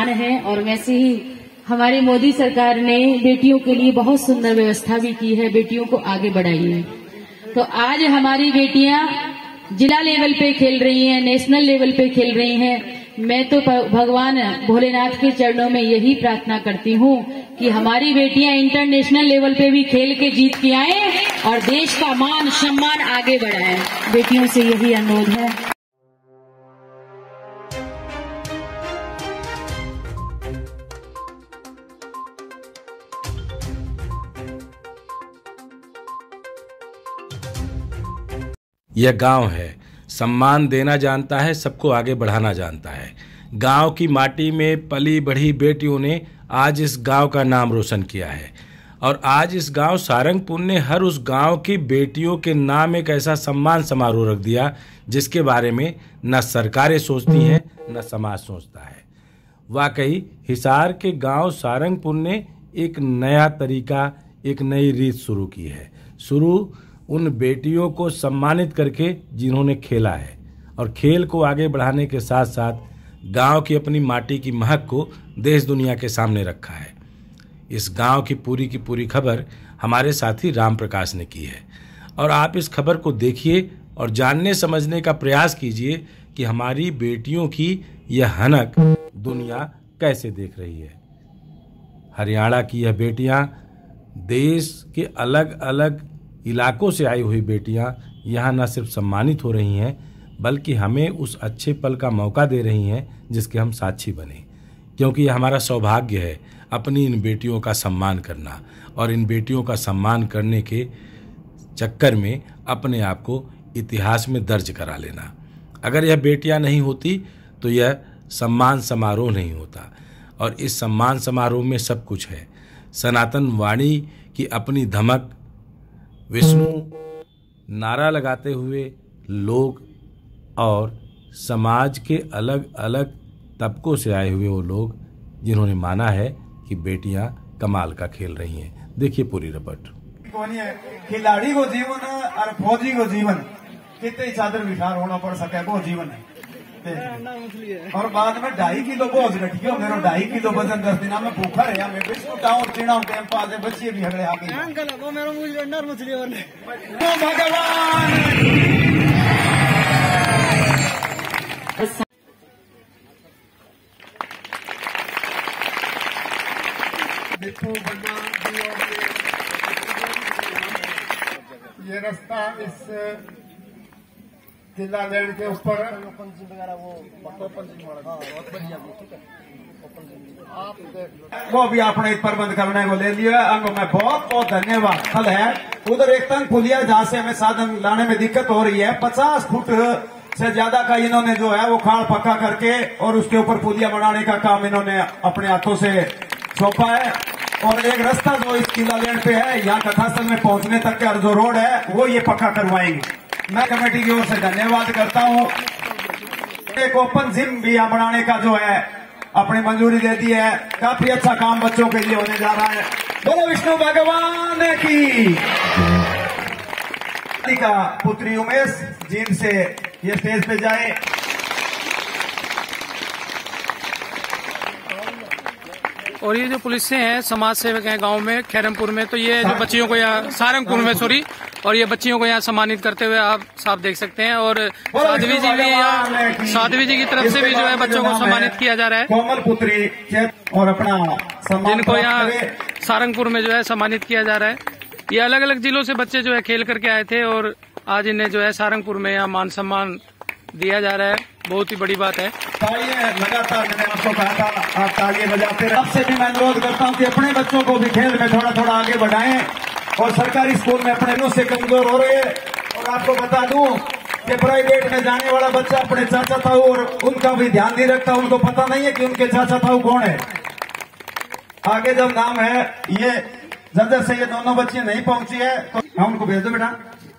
सम्मान है। और वैसे ही हमारी मोदी सरकार ने बेटियों के लिए बहुत सुंदर व्यवस्था भी की है, बेटियों को आगे बढ़ाई है। तो आज हमारी बेटियां जिला लेवल पे खेल रही हैं, नेशनल लेवल पे खेल रही हैं। मैं तो भगवान भोलेनाथ के चरणों में यही प्रार्थना करती हूँ कि हमारी बेटियां इंटरनेशनल लेवल पे भी खेल के जीत के आए और देश का मान सम्मान आगे बढ़ाएं। बेटियों से यही अनुरोध है। यह गांव है, सम्मान देना जानता है, सबको आगे बढ़ाना जानता है। गांव की माटी में पली बढ़ी बेटियों ने आज इस गांव का नाम रोशन किया है। और आज इस गांव सारंगपुर ने हर उस गांव की बेटियों के नाम एक ऐसा सम्मान समारोह रख दिया जिसके बारे में न सरकारें सोचती हैं न समाज सोचता है। वाकई हिसार के गांव सारंगपुर ने एक नया तरीका, एक नई रीत शुरू की है। शुरू उन बेटियों को सम्मानित करके जिन्होंने खेला है और खेल को आगे बढ़ाने के साथ साथ गांव की अपनी माटी की महक को देश दुनिया के सामने रखा है। इस गांव की पूरी खबर हमारे साथी राम प्रकाश ने की है और आप इस खबर को देखिए और जानने समझने का प्रयास कीजिए कि हमारी बेटियों की यह हनक दुनिया कैसे देख रही है। हरियाणा की यह बेटियां, देश के अलग अलग इलाकों से आई हुई बेटियां यहाँ न सिर्फ सम्मानित हो रही हैं बल्कि हमें उस अच्छे पल का मौका दे रही हैं जिसके हम साक्षी बने। क्योंकि यह हमारा सौभाग्य है अपनी इन बेटियों का सम्मान करना और इन बेटियों का सम्मान करने के चक्कर में अपने आप को इतिहास में दर्ज करा लेना। अगर यह बेटियां नहीं होती तो यह सम्मान समारोह नहीं होता। और इस सम्मान समारोह में सब कुछ है। सनातन वाणी की अपनी धमक, विष्णु नारा लगाते हुए लोग और समाज के अलग अलग तबकों से आए हुए वो लोग जिन्होंने माना है कि बेटियां कमाल का खेल रही हैं। देखिए पूरी रिपोर्ट। खिलाड़ी को जीवन और फौजी को जीवन कितने चादर विचार होना पड़ सके वो जीवन है। और बाद में 2.5 किलो बोझ रखियो, मेरा 2.5 किलो वजन 10 दिन में भूखा रहा। मैं बिस्कुट और चीना टाइम पास बच्चे भी हगड़े आगे भगवान। देखो भगवान ये रास्ता इस किला लैंड के ऊपर वो भी आपने प्रबंध करने को ले लिया। अंगों में बहुत बहुत धन्यवाद। फल है उधर एक तंग पुलिया जहाँ से हमें साधन लाने में दिक्कत हो रही है। 50 फुट से ज्यादा का इन्होंने जो है वो खाल पक्का करके और उसके ऊपर पुलिया बनाने का काम इन्होंने अपने हाथों से सौंपा है। और एक रास्ता जो इस किला लैंड पे है यहाँ कथास्थल में पहुंचने तक का जो रोड है वो ये पक्का करवाएंगे। मैं कमेटी की ओर से धन्यवाद करता हूँ। एक ओपन जिम भी यहाँ बनाने का जो है अपनी मंजूरी दे दी है। काफी अच्छा काम बच्चों के लिए होने जा रहा है। बोलो विष्णु भगवान की। का पुत्री उमेश जिम से ये स्टेज पे जाए। और ये जो पुलिस से हैं, समाज सेवक हैं गांव में खैरमपुर में, तो ये जो बच्चियों को यहाँ सारंगपुर में और ये बच्चियों को यहाँ सम्मानित करते हुए आप साफ देख सकते हैं। और साध्वी जी भी यहाँ, साध्वी जी की तरफ से भी जो है बच्चों को सम्मानित किया जा रहा है। कोमल पुत्री और अपना जिनको यहाँ सारंगपुर में जो है सम्मानित किया जा रहा है। ये अलग अलग जिलों से बच्चे जो है खेल करके आए थे और आज इन्हें जो है सारंगपुर में यहाँ मान सम्मान दिया जा रहा है। बहुत ही बड़ी बात है। लगातार मैंने आपको कहा था आप तालियां बजाते रहे। आपसे भी मैं अनुरोध करता हूं कि अपने बच्चों को भी खेल में थोड़ा थोड़ा आगे बढ़ाएं। और सरकारी स्कूल में अपने लोग से कमजोर हो रहे हैं। और आपको बता दूं कि प्राइवेट में जाने वाला बच्चा अपने चाचा ताऊ और उनका भी ध्यान नहीं रखता। उनको पता नहीं है कि उनके चाचा ताऊ कौन है। आगे जब नाम है ये जजर से ये दोनों बच्चे नहीं पहुंची है तो हम उनको भेज दो बेटा।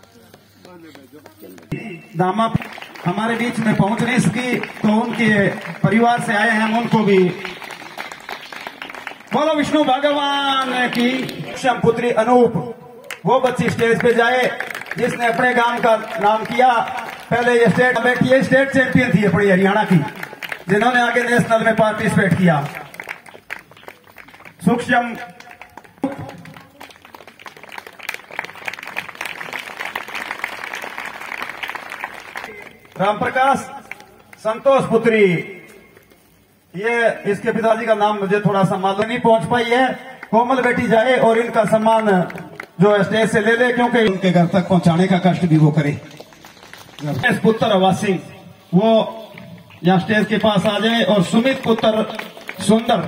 दामा हमारे बीच में पहुंच नहीं सकी तो उनके परिवार से आए हैं, हम उनको भी बोलो विष्णु भगवान की। पुत्री अनूप वो बच्ची स्टेज पे जाए जिसने अपने गांव का नाम किया। पहले ये स्टेट बैठी है, स्टेट चैंपियन थी अपनी हरियाणा की। जिन्होंने आगे नेशनल में पार्टिसिपेट किया। सूक्ष्म रामप्रकाश संतोष पुत्री, ये इसके पिताजी का नाम मुझे थोड़ा सा मालूम नहीं पहुंच पाई है। कोमल बेटी जाए और इनका सम्मान जो स्टेज से ले ले, क्योंकि उनके घर तक पहुंचाने का कष्ट भी वो करे। पुत्र अवाज सिंह वो यहाँ स्टेज के पास आ जाए, और सुमित पुत्र सुंदर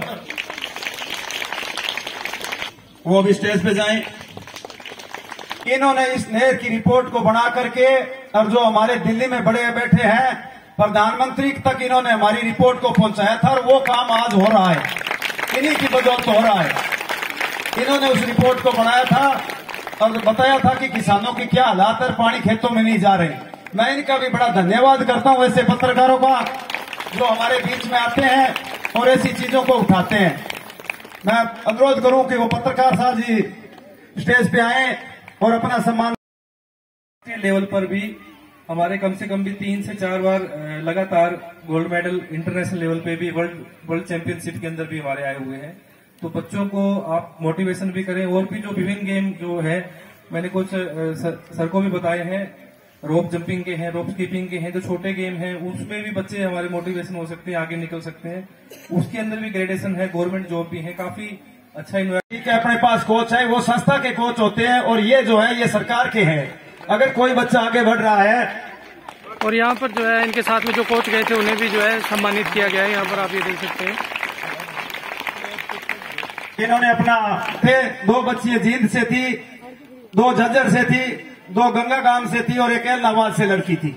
वो भी स्टेज पे जाएं। इन्होंने इस नहर की रिपोर्ट को बना करके, और जो हमारे दिल्ली में बड़े बैठे हैं प्रधानमंत्री तक इन्होंने हमारी रिपोर्ट को पहुंचाया था, और वो काम आज हो रहा है, इन्हीं की बदौलत हो रहा है। इन्होंने उस रिपोर्ट को बनाया था और बताया था कि किसानों की क्या हालात है, पानी खेतों में नहीं जा रहे। मैं इनका भी बड़ा धन्यवाद करता हूं ऐसे पत्रकारों का जो हमारे बीच में आते हैं और ऐसी चीजों को उठाते हैं। मैं अनुरोध करूं कि वो पत्रकार साहब जी स्टेज पे आए और अपना सम्मान। लेवल पर भी हमारे कम से कम भी 3 से 4 बार लगातार गोल्ड मेडल इंटरनेशनल लेवल पे भी वर्ल्ड चैंपियनशिप के अंदर भी हमारे आए हुए हैं। तो बच्चों को आप मोटिवेशन भी करें, और भी जो विभिन्न गेम जो है मैंने कुछ सर को भी बताए हैं, रोप जंपिंग के हैं, रोप स्कीपिंग के हैं, जो छोटे गेम हैं उसमें भी बच्चे हमारे मोटिवेशन हो सकते हैं, आगे निकल सकते हैं। उसके अंदर भी ग्रेडेशन है, गवर्नमेंट जॉब भी है, काफी अच्छा ठीक है। अपने पास कोच है, वो संस्था के कोच होते हैं, और ये जो है ये सरकार के हैं। अगर कोई बच्चा आगे बढ़ रहा है, और यहाँ पर जो है इनके साथ में जो कोच गए थे उन्हें भी जो है सम्मानित किया गया है। यहाँ पर आप ये देख सकते हैं इन्होंने अपना थे 2 बच्चियां जींद से थी, 2 झज्जर से थी, 2 गंगा गांव से थी, और एक एलनाबाद से लड़की थी।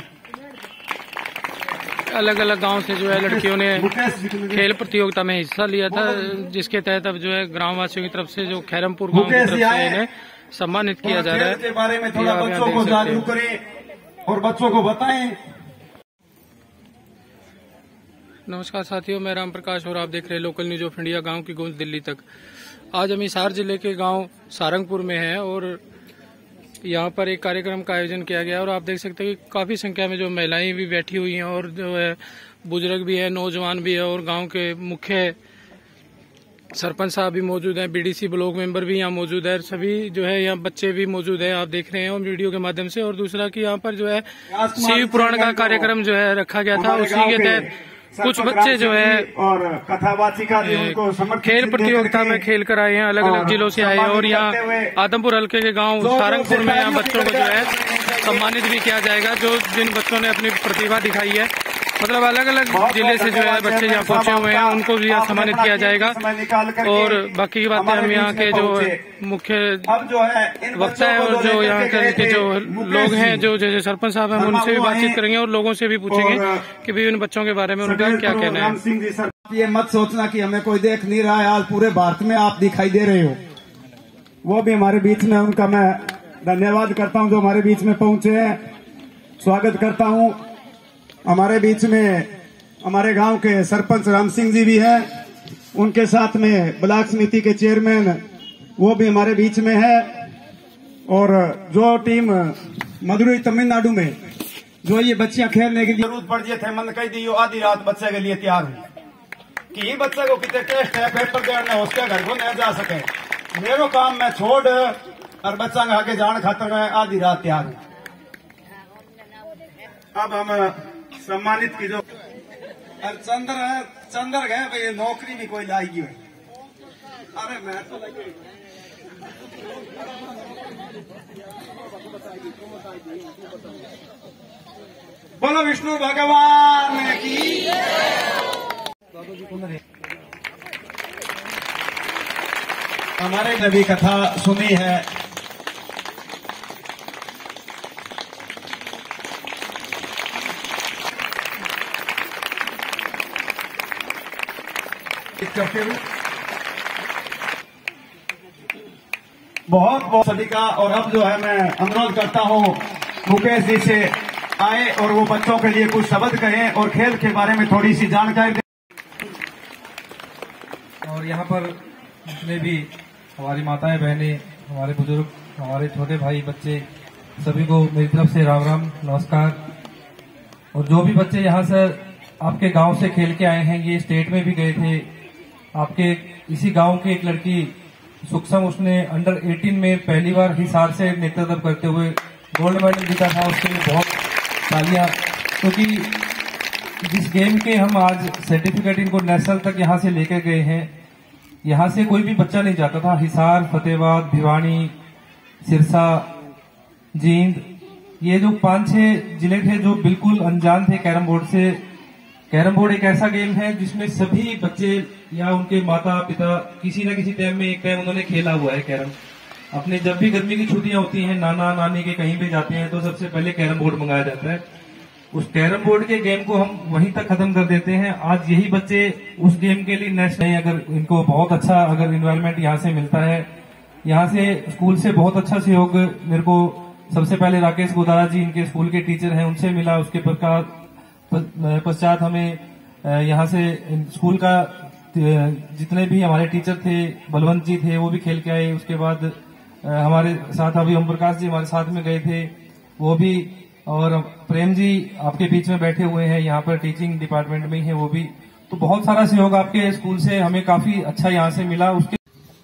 अलग अलग गांव से जो है लड़कियों ने खेल प्रतियोगिता में हिस्सा लिया था, जिसके तहत अब जो है ग्रामवासियों की तरफ से जो खैरमपुर गांव की तरफ से इन्हें सम्मानित किया जा रहा है। के बारे में थोड़ा बच्चों को जागरूक करें और बच्चों को बताएं। नमस्कार साथियों, मैं राम प्रकाश और आप देख रहे हैं लोकल न्यूज ऑफ इंडिया, गांव की गूंज दिल्ली तक। आज हम हिसार जिले के गांव सारंगपुर में हैं और यहाँ पर एक कार्यक्रम का आयोजन किया गया, और आप देख सकते हैं कि काफी संख्या में जो महिलाएं भी बैठी हुई हैं, और जो है बुजुर्ग भी है, नौजवान भी है, और गांव के मुख्य सरपंच साहब भी मौजूद हैं, बीडीसी ब्लॉक मेंबर भी यहाँ मौजूद है, सभी जो है यहाँ बच्चे भी मौजूद हैं, आप देख रहे हैं वीडियो के माध्यम से। और दूसरा कि यहाँ पर जो है शिव पुराण का कार्यक्रम जो है रखा गया था, उसी के तहत कुछ बच्चे जो है और कथावाचिका उनको खेल प्रतियोगिता में खेल कर आए हैं, अलग अलग जिलों से आए हैं, और यहाँ आदमपुर हल्के के गांव सारंगपुर में यहाँ बच्चों को जो है सम्मानित भी किया जाएगा, जो जिन बच्चों ने अपनी प्रतिभा दिखाई है। मतलब अलग अलग जिले से जो है बच्चे यहाँ पहुंचे हुए हैं, उनको भी यहाँ सम्मानित किया जाएगा। और बाकी की बातें हम यहाँ के जो मुख्य वक्ता है और जो यहाँ के जो लोग हैं, जो जैसे सरपंच साहब हैं, उनसे भी बातचीत करेंगे और लोगों से भी पूछेंगे कि भी उन बच्चों के बारे में उनका क्या कहना है। ये मत सोचना कि हमें कोई देख नहीं रहा है, आज पूरे भारत में आप दिखाई दे रहे हो। वो भी हमारे बीच में, उनका मैं धन्यवाद करता हूँ जो हमारे बीच में पहुंचे हैं। स्वागत करता हूँ। हमारे बीच में हमारे गांव के सरपंच राम सिंह जी भी हैं, उनके साथ में ब्लॉक समिति के चेयरमैन वो भी हमारे बीच में है, और जो टीम मदुरई तमिलनाडु में जो ये बच्चियां खेलने की जरूरत पड़ जाए थे, मन कह दी आधी रात बच्चे के लिए तैयार हुई कि बच्चे को कितने टेस्ट है, पेपर देना उसके घर को नहीं जा सके, मेरे काम मैं छोड़ और बच्चा आगे जान खातर मैं आधी रात तैयार हूँ। अब हम सम्मानित की जो चंद्र गए भाई, नौकरी भी कोई लाएगी भाई। अरे मैं तो लगी बोलो विष्णु भगवान की। हमारे नबी कथा सुनी है, करते हुए बहुत बहुत सभी का। और अब जो है मैं अनुरोध करता हूँ मुकेश जी से आए और वो बच्चों के लिए कुछ शब्द कहें और खेल के बारे में थोड़ी सी जानकारी दें। और यहाँ पर जितने भी हमारी माताएं बहनें, हमारे बुजुर्ग, हमारे छोटे भाई बच्चे, सभी को मेरी तरफ से राम राम नमस्कार। और जो भी बच्चे यहाँ से आपके गांव से खेल के आए हैं, ये स्टेट में भी गए थे। आपके इसी गांव की एक लड़की सुखसम, उसने अंडर 18 में पहली बार हिसार से नेतृत्व करते हुए गोल्ड मेडल जीता था। उसके लिए बहुत तालियां, क्योंकि जिस गेम के हम आज सर्टिफिकेट इनको नेशनल तक यहाँ से लेकर गए हैं, यहाँ से कोई भी बच्चा नहीं जाता था। हिसार, फतेहाबाद, भिवानी, सिरसा, जींद, ये जो 5-6 जिले थे जो बिल्कुल अनजान थे कैरम बोर्ड से। कैरम बोर्ड एक ऐसा गेम है जिसमें सभी बच्चे या उनके माता पिता किसी न किसी टाइम में एक टाइम उन्होंने खेला हुआ है कैरम। अपने जब भी गर्मी की छुट्टियां होती हैं, नाना नानी के कहीं भी जाते हैं, तो सबसे पहले कैरम बोर्ड मंगाया जाता है। उस कैरम बोर्ड के गेम को हम वहीं तक खत्म कर देते हैं। आज यही बच्चे उस गेम के लिए नेक्स्ट नहीं, अगर इनको बहुत अच्छा अगर इन्वायरमेंट यहाँ से मिलता है, यहाँ से स्कूल से बहुत अच्छा सहयोग मेरे को सबसे पहले राकेश गोदारा जी, इनके स्कूल के टीचर हैं, उनसे मिला। उसके पश्चात हमें यहाँ से स्कूल का जितने भी हमारे टीचर थे, बलवंत जी थे, वो भी खेल के आए। उसके बाद हमारे साथ अभी ओम प्रकाश जी हमारे साथ में गए थे, वो भी, और प्रेम जी आपके बीच में बैठे हुए हैं, यहाँ पर टीचिंग डिपार्टमेंट में ही है वो भी। तो बहुत सारा सहयोग आपके स्कूल से हमें काफी अच्छा यहाँ से मिला। उसके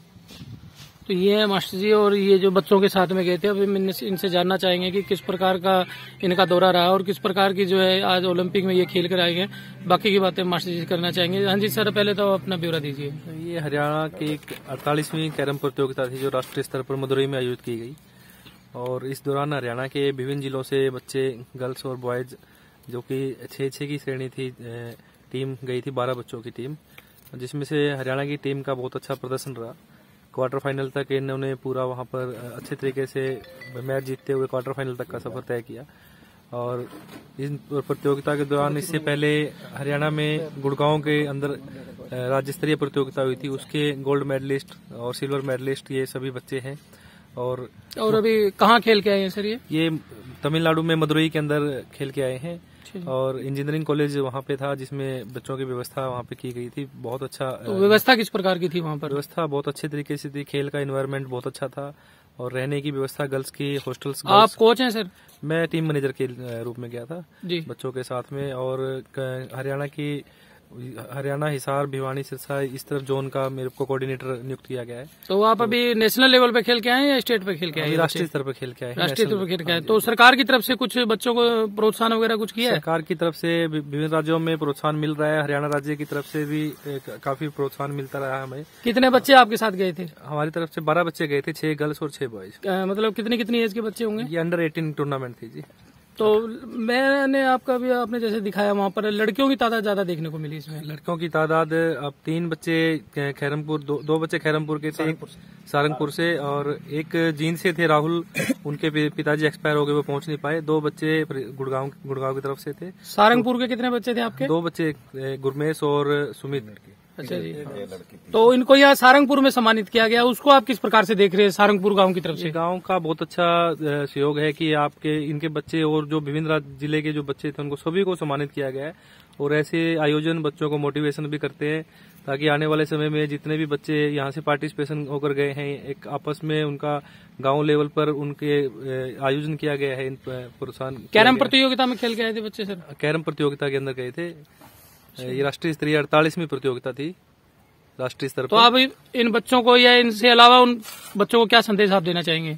तो ये है मास्टर जी, और ये जो बच्चों के साथ में गए थे, अभी इनसे जानना चाहेंगे कि किस प्रकार का इनका दौरा रहा और किस प्रकार की जो है आज ओलंपिक में ये खेल कर आए हैं। बाकी की बातें मास्टर जी करना चाहेंगे। हाँ जी सर, पहले तो अपना ब्यौरा दीजिए। ये हरियाणा की 48वीं कैरम प्रतियोगिता थी जो राष्ट्रीय स्तर पर मदुरई में आयोजित की गई, और इस दौरान हरियाणा के विभिन्न जिलों से बच्चे, गर्ल्स और बॉयज, जो कि 6-6 की श्रेणी थी, टीम गई थी, 12 बच्चों की टीम, जिसमें से हरियाणा की टीम का बहुत अच्छा प्रदर्शन रहा। क्वार्टर फाइनल तक इन्होंने पूरा वहां पर अच्छे तरीके से मैच जीतते हुए क्वार्टर फाइनल तक का सफर तय किया। और इस प्रतियोगिता के दौरान इससे पहले हरियाणा में गुड़गांव के अंदर राज्य स्तरीय प्रतियोगिता हुई थी, उसके गोल्ड मेडलिस्ट और सिल्वर मेडलिस्ट ये सभी बच्चे हैं। और अभी कहाँ खेल के आए हैं सर? ये तमिलनाडु में मदुरई के अंदर खेल के आए हैं, और इंजीनियरिंग कॉलेज वहाँ पे था जिसमें बच्चों की व्यवस्था वहाँ पे की गई थी। बहुत अच्छा। तो व्यवस्था किस प्रकार की थी वहाँ पर? व्यवस्था बहुत अच्छे तरीके से थी, खेल का एनवायरनमेंट बहुत अच्छा था, और रहने की व्यवस्था, गर्ल्स की हॉस्टल्स। आप कोच हैं सर? मैं टीम मैनेजर के रूप में गया था जी, बच्चों के साथ में। और हरियाणा, हिसार, भिवानी, सिरसा, इस तरफ जोन का मेरे को कोऑर्डिनेटर नियुक्त किया गया है। तो आप अभी नेशनल लेवल पे खेल के आए या स्टेट पे खेल के आए? राष्ट्रीय स्तर पर खेल के आए। राष्ट्रीय स्तर पर खेल के आए। तो सरकार की तरफ से कुछ बच्चों को प्रोत्साहन वगैरह कुछ किया है? सरकार की तरफ से विभिन्न राज्यों में प्रोत्साहन मिल रहा है। हरियाणा राज्य की तरफ से भी काफी प्रोत्साहन मिलता रहा है हमें। कितने बच्चे आपके साथ गए थे? हमारी तरफ से 12 बच्चे गए थे, 6 गर्ल्स और 6 बॉयज। मतलब कितनी एज के बच्चे होंगे? ये अंडर 18 टूर्नामेंट थी जी। तो मैंने आपने जैसे दिखाया, वहाँ पर लड़कियों की तादाद ज्यादा देखने को मिली इसमें। लड़कियों की तादाद अब 3 बच्चे खैरमपुर, 2 बच्चे खैरमपुर के थे, सारंगपुर से, और एक जींद से थे राहुल, उनके पिताजी एक्सपायर हो गए, वो पहुंच नहीं पाए। 2 बच्चे गुड़गांव की तरफ से थे। सारंगपुर के कितने बच्चे थे आपके? 2 बच्चे, गुरमेश और सुमित। अच्छा जी। तो इनको यहाँ सारंगपुर में सम्मानित किया गया, उसको आप किस प्रकार से देख रहे हैं सारंगपुर गांव की तरफ से? गांव का बहुत अच्छा सहयोग है कि इनके बच्चे और जो विभिन्न जिले के जो बच्चे थे उनको सभी को सम्मानित किया गया है। और ऐसे आयोजन बच्चों को मोटिवेशन भी करते हैं, ताकि आने वाले समय में जितने भी बच्चे यहाँ से पार्टिसिपेशन होकर गए हैं, एक आपस में उनका गांव लेवल पर उनके आयोजन किया गया है। इन प्रोत्साहन। कैरम प्रतियोगिता में खेल के आए थे बच्चे सर? कैरम प्रतियोगिता के अंदर गए थे। ये राष्ट्रीय स्तरीय 48वीं प्रतियोगिता थी राष्ट्रीय स्तर पर। तो आप इन बच्चों को या इनसे अलावा उन बच्चों को क्या संदेश आप देना चाहेंगे?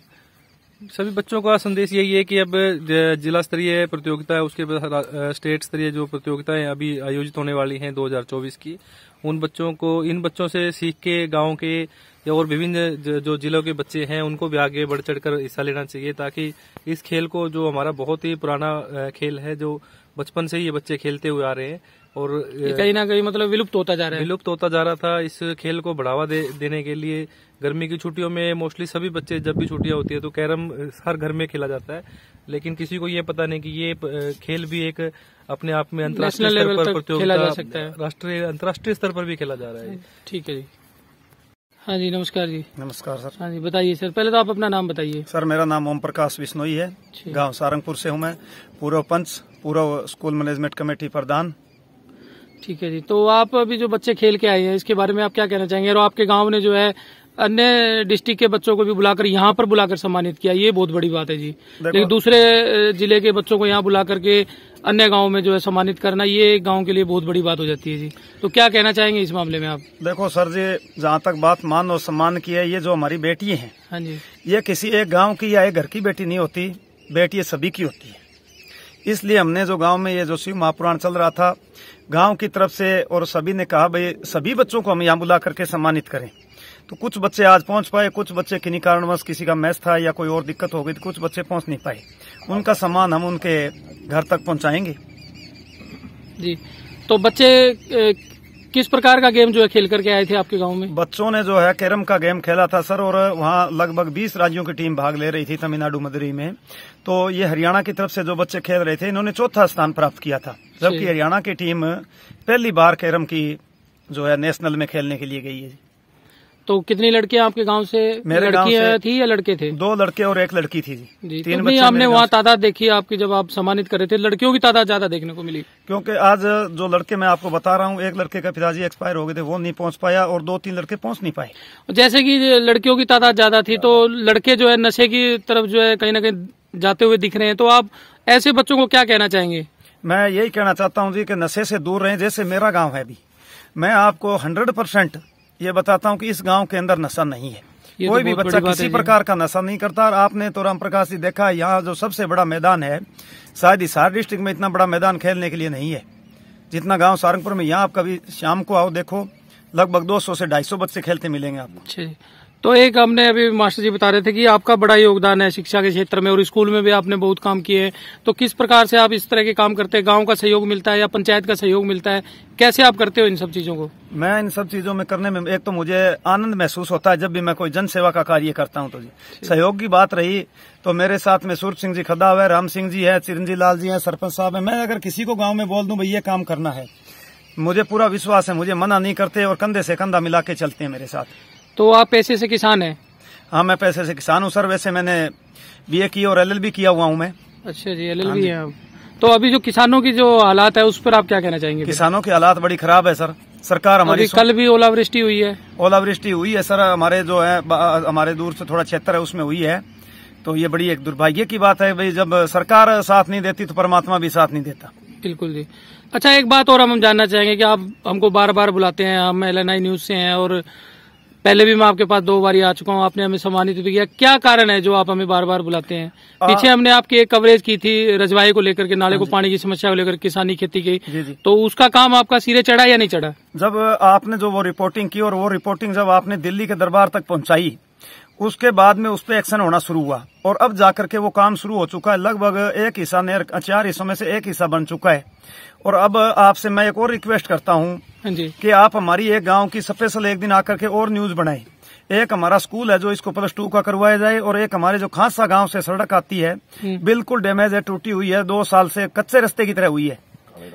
सभी बच्चों का संदेश यही है कि अब जिला स्तरीय प्रतियोगिता है, उसके बाद स्टेट स्तरीय जो प्रतियोगिताएं अभी आयोजित होने वाली हैं 2024 की, इन बच्चों से सीख के गांव के या और विभिन्न जो जिलों के बच्चे हैं उनको भी आगे बढ़ चढ़कर हिस्सा लेना चाहिए, ताकि इस खेल को, जो हमारा बहुत ही पुराना खेल है, जो बचपन से ही ये बच्चे खेलते हुए आ रहे हैं, और कहीं ना कहीं मतलब विलुप्त होता जा रहा था। इस खेल को बढ़ावा देने के लिए गर्मी की छुट्टियों में मोस्टली सभी बच्चे, जब भी छुट्टियां होती है तो कैरम हर घर में खेला जाता है, लेकिन किसी को ये पता नहीं कि ये खेल भी एक अपने आप में अंतर्राष्ट्रीय स्तर पर खेला जा सकता है, अंतर्राष्ट्रीय स्तर पर भी खेला जा रहा है। ठीक है जी। हाँ जी, नमस्कार जी। नमस्कार सर। हाँ जी, बताइए सर, पहले तो आप अपना नाम बताइए। सर, मेरा नाम ओम प्रकाश बिश्नोई है, गांव सारंगपुर से हूं मैं, पूर्व पंच, पूर्व स्कूल मैनेजमेंट कमेटी प्रधान। ठीक है जी। तो आप अभी जो बच्चे खेल के आए हैं, इसके बारे में आप क्या कहना चाहेंगे? और आपके गांव ने जो है अन्य डिस्ट्रिक्ट के बच्चों को भी बुलाकर यहाँ पर बुलाकर सम्मानित किया, ये बहुत बड़ी बात है जी। लेकिन दूसरे जिले के बच्चों को यहाँ बुला करके अन्य गाँव में जो है सम्मानित करना, ये गाँव के लिए बहुत बड़ी बात हो जाती है जी। तो क्या कहना चाहेंगे इस मामले में आप? देखो सर जी, जहाँ तक बात मान और सम्मान की है, ये जो हमारी बेटी है, हाँ जी, ये किसी एक गांव की या एक घर की बेटी नहीं होती, बेटी ये सभी की होती है। इसलिए हमने जो गांव में ये जो शिव महापुराण चल रहा था, गांव की तरफ से और सभी ने कहा भाई सभी बच्चों को हम यहाँ बुला करके सम्मानित करें। तो कुछ बच्चे आज पहुंच पाए, कुछ बच्चे किन्हीं कारणवश किसी का मैच था या कोई और दिक्कत हो गई, तो कुछ बच्चे पहुंच नहीं पाए। उनका सम्मान हम उनके घर तक पहुंचाएंगे जी। तो बच्चे किस प्रकार का गेम जो है खेल करके आए थे आपके गांव में? बच्चों ने जो है कैरम का गेम खेला था सर, और वहाँ लगभग 20 राज्यों की टीम भाग ले रही थी तमिलनाडु मदुरई में। तो ये हरियाणा की तरफ से जो बच्चे खेल रहे थे, इन्होंने चौथा स्थान प्राप्त किया था, जबकि हरियाणा की टीम पहली बार कैरम की जो है नेशनल में खेलने के लिए गई है। तो कितनी लड़कियां आपके गांव से? मेरे गांव से थी या लड़के थे? 2 लड़के और 1 लड़की थी जी। 3 बच्चे। हमने वहाँ तादाद देखी आपकी, जब आप सम्मानित कर रहे थे लड़कियों की तादाद ज्यादा देखने को मिली, क्योंकि आज जो लड़के मैं आपको बता रहा हूँ, एक लड़के का पिताजी एक्सपायर हो गए थे, वो नहीं पहुंच पाया, और 2-3 लड़के पहुंच नहीं पाए। जैसे कि लड़कियों की तादाद ज्यादा थी, तो लड़के जो है नशे की तरफ जो है कहीं ना कहीं जाते हुए दिख रहे हैं, तो आप ऐसे बच्चों को क्या कहना चाहेंगे? मैं यही कहना चाहता हूँ जी कि नशे से दूर रहें। जैसे मेरा गाँव है, अभी मैं आपको 100% ये बताता हूँ कि इस गांव के अंदर नशा नहीं है। कोई भी बच्चा किसी प्रकार का नशा नहीं करता। और आपने तो राम प्रकाश जी देखा, यहाँ जो सबसे बड़ा मैदान है, शायद हिसार डिस्ट्रिक्ट में इतना बड़ा मैदान खेलने के लिए नहीं है जितना गांव सारंगपुर में। यहाँ आप कभी शाम को आओ, देखो लगभग 200 से 250 बच्चे खेलते मिलेंगे आपको। तो एक हमने अभी मास्टर जी बता रहे थे कि आपका बड़ा योगदान है शिक्षा के क्षेत्र में, और स्कूल में भी आपने बहुत काम किए हैं। तो किस प्रकार से आप इस तरह के काम करते हैं? गांव का सहयोग मिलता है या पंचायत का सहयोग मिलता है? कैसे आप करते हो इन सब चीजों को? मैं इन सब चीजों में करने में एक तो मुझे आनंद महसूस होता है जब भी मैं कोई जन सेवा का कार्य करता हूं। तो जी सहयोग की बात रही तो मेरे साथ में सूरज सिंह जी खदा है, राम सिंह जी है, चिरंजीव लाल जी है, सरपंच साहब है। मैं अगर किसी को गाँव में बोल दूं भाई ये काम करना है, मुझे पूरा विश्वास है, मुझे मना नहीं करते और कंधे से कंधा मिला के चलते हैं मेरे साथ। तो आप पैसे से किसान हैं? हाँ, मैं पैसे से किसान हूँ सर। वैसे मैंने BA की और LLB किया हुआ हूँ मैं। अच्छा जी, LLB है। तो अभी जो किसानों की जो हालात है उस पर आप क्या कहना चाहेंगे? किसानों की हालात बड़ी खराब है सर। सरकार हमारी कल भी ओलावृष्टि हुई है। ओलावृष्टि हुई है सर, हमारे जो है हमारे दूर से थोड़ा क्षेत्र है उसमें हुई है। तो ये बड़ी एक दुर्भाग्य की बात है भाई, जब सरकार साथ नहीं देती तो परमात्मा भी साथ नहीं देता। बिल्कुल जी। अच्छा, एक बात और हम जानना चाहेंगे कि आप हमको बार बार बुलाते हैं, हम LNI न्यूज से हैं और पहले भी मैं आपके पास 2 बार आ चुका हूँ, आपने हमें सम्मानित भी किया। क्या कारण है जो आप हमें बार बार बुलाते हैं? पीछे हमने आपकी एक कवरेज की थी रजवाई को लेकर के, नाले को पानी की समस्या को लेकर, किसानी खेती की। तो उसका काम आपका सिरे चढ़ा या नहीं चढ़ा? जब आपने जो वो रिपोर्टिंग की और वो रिपोर्टिंग जब आपने दिल्ली के दरबार तक पहुंचाई, उसके बाद में उस पर एक्शन होना शुरू हुआ और अब जाकर के वो काम शुरू हो चुका है। लगभग एक हिस्सा 4 हिस्सों में से एक हिस्सा बन चुका है। और अब आपसे मैं एक और रिक्वेस्ट करता हूँ कि आप हमारी एक गांव की स्पेशल एक दिन आकर के और न्यूज बनाएं। एक हमारा स्कूल है जो इसको +2 का करवाया जाए, और एक हमारे जो खासा गांव से सड़क आती है बिल्कुल डैमेज है, टूटी हुई है, 2 साल से कच्चे रास्ते की तरह हुई है,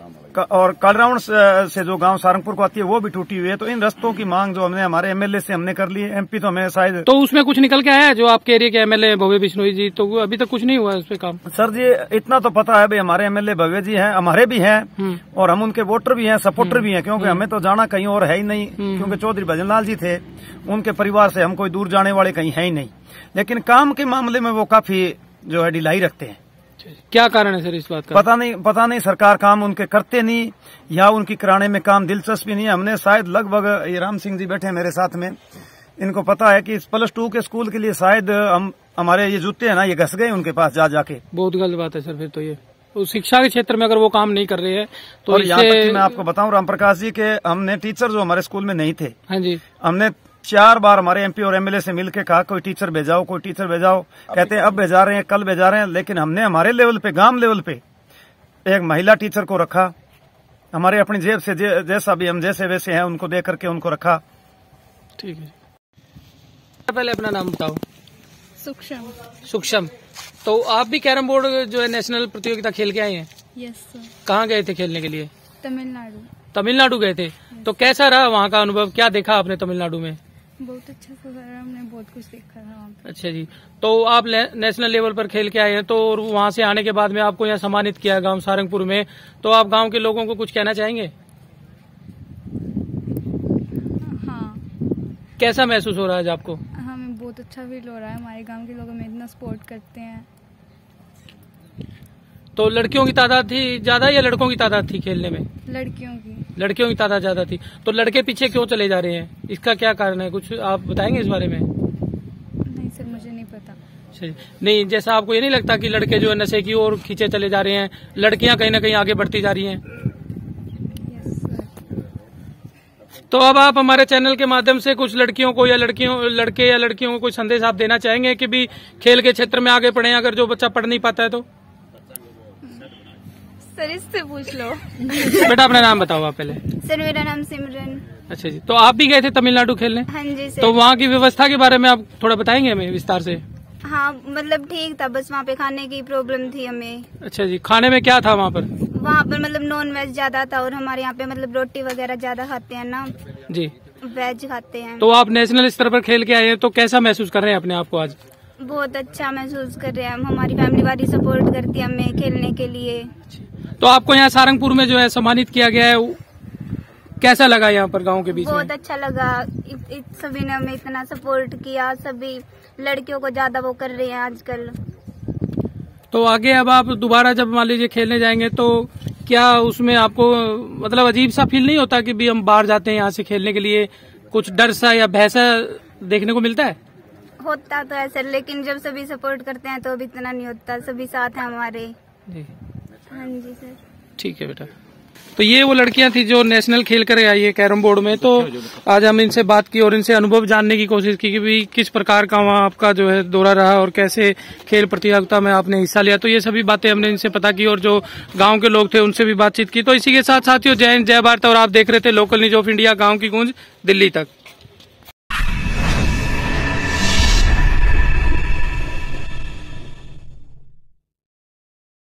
और कालराउंड से जो गांव सारंगपुर को आती है वो भी टूटी हुई है। तो इन रास्तों की मांग जो हमने हमारे MLA से हमने कर ली है, MP तो हमें शायद। तो उसमें कुछ निकल के आया जो आपके एरिया के MLA भव्य बिश्नोई जी? तो अभी तक कुछ नहीं हुआ उस पे काम? सर जी इतना तो पता है भाई, हमारे MLA भव्य जी हैं, हमारे भी हैं और हम उनके वोटर भी हैं, सपोर्टर भी हैं, क्योंकि हमें तो जाना कहीं और है ही नहीं। क्योंकि चौधरी भजनलाल जी थे, उनके परिवार से हम कोई दूर जाने वाले कहीं है ही नहीं। लेकिन काम के मामले में वो काफी जो है ढिलाई रखते हैं। क्या कारण है सर इस बात का? पता नहीं सरकार काम उनके करते नहीं या उनकी कराने में काम दिलचस्पी नहीं है। हमने शायद लगभग, ये राम सिंह जी बैठे मेरे साथ में, इनको पता है कि इस +2 के स्कूल के लिए शायद हम हमारे ये जूते हैं ना, ये घस गए उनके पास जाके। बहुत गलत बात है सर फिर तो ये। तो शिक्षा के क्षेत्र में अगर वो काम नहीं कर रहे हैं तो और यहाँ तक मैं आपको बताऊं राम प्रकाश जी के, हमने टीचर जो हमारे स्कूल में नहीं थे, हाँ जी, हमने 4 बार हमारे MP और MLA से मिलकर कहा कोई टीचर भेजाओ, कोई टीचर भेजाओ। कहते हैं अब भेजा रहे हैं, कल भेजा रहे हैं। लेकिन हमने हमारे लेवल पे, गांव लेवल पे एक महिला टीचर को रखा, हमारे अपनी जेब से जैसा भी हम जैसे वैसे हैं उनको दे करके उनको रखा। ठीक है, पहले अपना नाम बताओ। सुक्षम। तो आप भी कैरम बोर्ड जो है नेशनल प्रतियोगिता खेल के आए हैं? Yes sir. कहाँ गए थे खेलने के लिए? तमिलनाडु गए थे। तो कैसा रहा वहाँ का अनुभव? क्या देखा आपने तमिलनाडु में? बहुत अच्छा सर, हमने बहुत कुछ देखा था वहाँ पे। अच्छा जी, तो आप नेशनल लेवल पर खेल के आए हैं, तो वहाँ से आने के बाद में आपको यहाँ सम्मानित किया गांव सारंगपुर में, तो आप गांव के लोगों को कुछ कहना चाहेंगे? हाँ। कैसा महसूस हो रहा है आपको? हमें बहुत अच्छा फील हो रहा है, हमारे गांव के लोग हमें इतना सपोर्ट करते हैं। तो लड़कियों की तादाद थी ज्यादा या लड़कों की तादाद थी खेलने में? लड़कियों की तादाद ज्यादा थी। तो लड़के पीछे क्यों चले जा रहे हैं, इसका क्या कारण है, कुछ आप बताएंगे इस बारे में? नहीं सर, मुझे नहीं पता। नहीं, जैसा आपको ये नहीं लगता कि लड़के जो है नशे की ओर खींचे चले जा रहे हैं, लड़कियां कहीं ना कहीं आगे बढ़ती जा रही हैं? तो अब आप हमारे चैनल के माध्यम से कुछ लड़कियों को या लड़कियों को कोई संदेश आप देना चाहेंगे कि भी खेल के क्षेत्र में आगे बढ़े, अगर जो बच्चा पढ़ नहीं पाता है तो? सर इससे पूछ लो। बेटा अपना नाम बताओ आप पहले। सर मेरा नाम सिमरन। अच्छा जी, तो आप भी गए थे तमिलनाडु खेलने? हाँ जी सर। तो वहाँ की व्यवस्था के बारे में आप थोड़ा बताएंगे हमें विस्तार से? हाँ मतलब ठीक था, बस वहाँ पे खाने की प्रॉब्लम थी हमें। अच्छा जी, खाने में क्या था वहाँ पर? वहाँ पर मतलब नॉन वेज ज्यादा था और हमारे यहाँ पे मतलब रोटी वगैरह ज्यादा खाते हैं ना जी, वेज खाते हैं। तो आप नेशनल स्तर पर खेल के आए हैं, तो कैसा महसूस कर रहे हैं अपने आप को आज? बहुत अच्छा महसूस कर रहे हैं हम, हमारी फैमिली वाली सपोर्ट करती है हमें खेलने के लिए। तो आपको यहाँ सारंगपुर में जो है सम्मानित किया गया है, कैसा लगा यहाँ पर गांव के बीच में? बहुत अच्छा लगा, सभी ने हमें इतना सपोर्ट किया, सभी लड़कियों को ज्यादा वो कर रहे हैं आजकल। तो आगे अब आप दोबारा जब मान लीजिए खेलने जाएंगे तो क्या उसमें आपको मतलब अजीब सा फील नहीं होता कि भी हम बाहर जाते हैं यहाँ से खेलने के लिए, कुछ डर सा या भय सा देखने को मिलता है? होता तो है सर, लेकिन जब सभी सपोर्ट करते हैं तो अब इतना नहीं होता, सभी साथ हैं हमारे जी। हाँ जी सर। ठीक है बेटा। तो ये वो लड़कियां थी जो नेशनल खेल कर आई है कैरम बोर्ड में। तो आज हम इनसे बात की और इनसे अनुभव जानने की कोशिश की कि भी किस प्रकार का वहाँ आपका जो है दौरा रहा और कैसे खेल प्रतियोगिता में आपने हिस्सा लिया। तो ये सभी बातें हमने इनसे पता की और जो गांव के लोग थे उनसे भी बातचीत की। तो इसी के साथ साथियों, जय हिंद, जय भारत, और आप देख रहे थे लोकल न्यूज ऑफ इंडिया, गाँव की गूंज दिल्ली तक।